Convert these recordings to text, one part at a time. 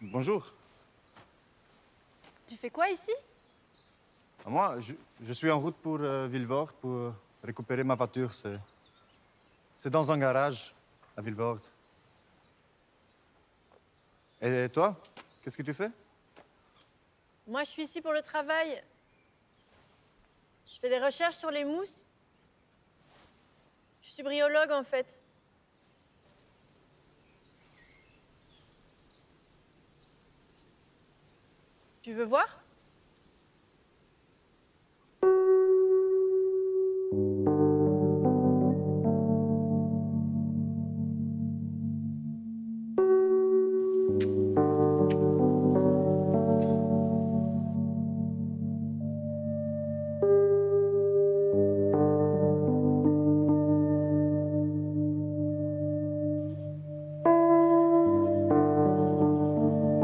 Bonjour. Tu fais quoi ici? Moi, je suis en route pour Vilvoorde pour récupérer ma voiture. C'est dans un garage à Vilvoorde. Et toi, qu'est-ce que tu fais? Moi, je suis ici pour le travail. Je fais des recherches sur les mousses. Je suis bryologue, en fait. Tu veux voir?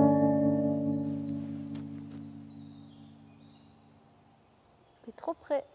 T'es trop près.